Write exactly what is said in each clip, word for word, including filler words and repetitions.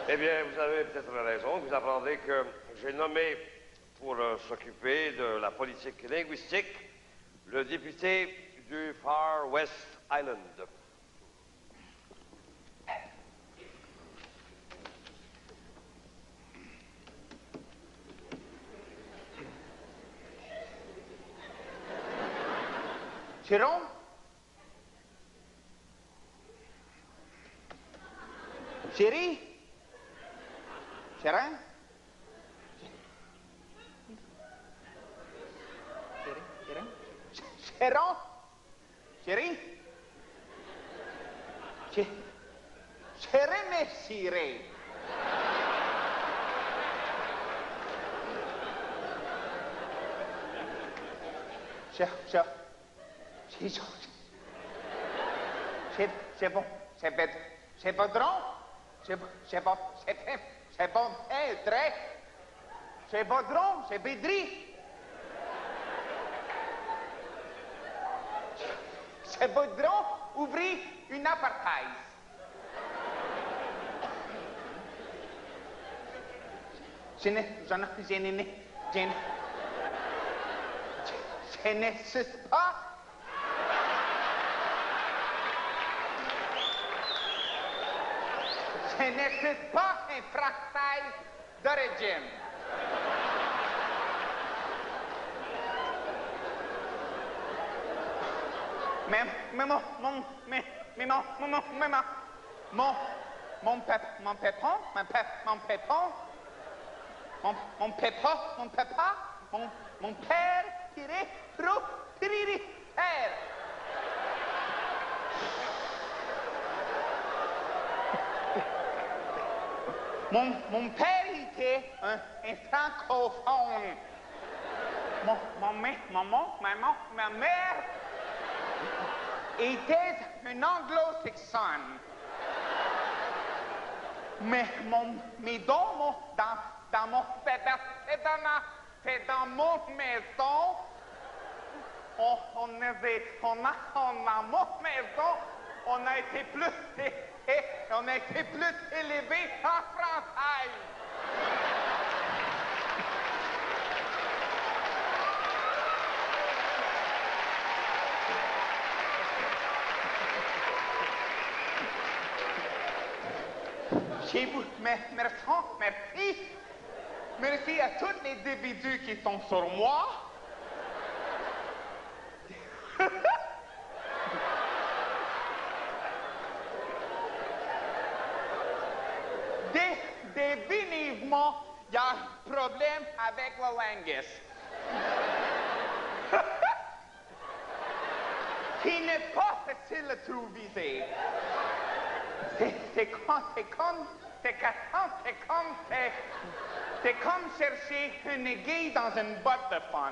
Eh bien, vous avez peut-être raison. Vous apprendrez que j'ai nommé pour euh, s'occuper de la politique linguistique le député du Far West Island. Jérôme? Chérie? Chérin? Chérie? Chérin? Chéron? Chérie? Ché... Chérie, mais chérie. Ché... Ché... Ché... C'est... C'est bon. C'est bête. C'est pas drôle. C'est bon. C'est bon. C'est... C'est bon. Eh, très. C'est pas drôle. C'est bédri. C'est pas drôle. Ouvrir une apartheid. Je ne... Je ne... Je ne... Je ne... Je ne sais pas. Je ne suis pas un fractal de régime. Mais, mais mon, mon, mais, mais mon, mon, mon, mais mon, mon, mon pep, mon pépon, mon pep, mon pépon, mon, mon pépon, mon papa, mon, mon père, tiré, rou, tiriri, père. Mon, mon père était un, un francophone. Mon, mon, maman, maman, ma mère était un anglo-saxonne. Mais mon, mes dons, mon, dans, dans mon, c'est dans, ma, c'est dans mon maison, on, on avait, on a, on a mon maison, on a été plus, et, et on a été plus élevé en français. Chez vous, mais, merci, merci. Merci à tous les individus qui sont sur moi. Dé, définitivement, il y a un problème avec la langue. Qui n'est pas facile à trouver. C'est comme, c'est comme, c'est comme, c'est comme, c'est, c'est comme chercher une aiguille dans une botte de fun.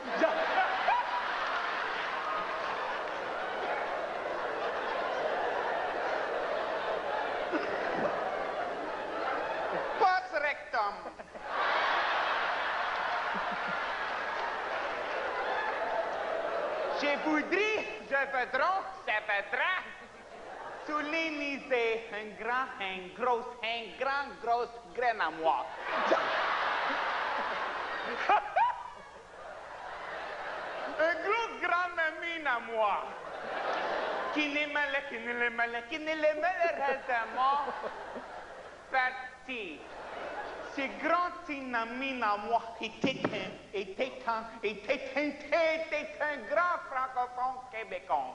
Post rectum. Je voudrais, je voudrais, je voudrais souligner un grand, un gros, un grand, gros grain à moi. Un gros grand ami à moi. Qui n'est malade, qui n'est le malade, qui n'est le malheureusement parti. Ce grand ami à moi était un, était un, était un, était un grand francophone québécois.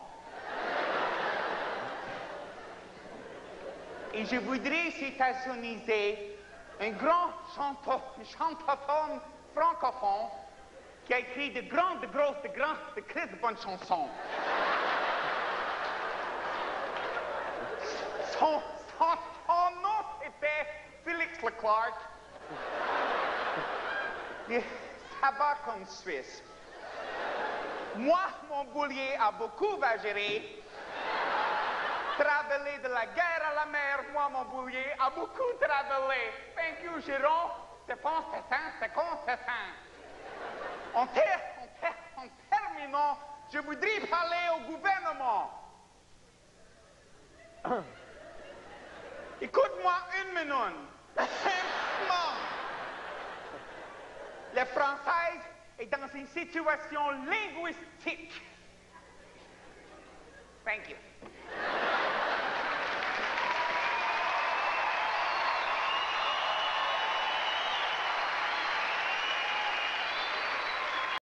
Et je voudrais citationiser un grand chantophone francophone qui a écrit de grandes, de grosses, de grandes, de très de bonnes chansons. Son, son, son nom était Félix Leclerc. Et ça va comme Suisse. Moi, mon boulier a beaucoup voyagé. Travailler de la guerre à la mer, moi, mon boulier, a beaucoup travaillé. Thank you, Jérôme. C'est consistant, c'est consistant. En, ter en, ter en terminant, je voudrais parler au gouvernement. Écoute-moi une minute. le français est dans une situation linguistique. Thank you.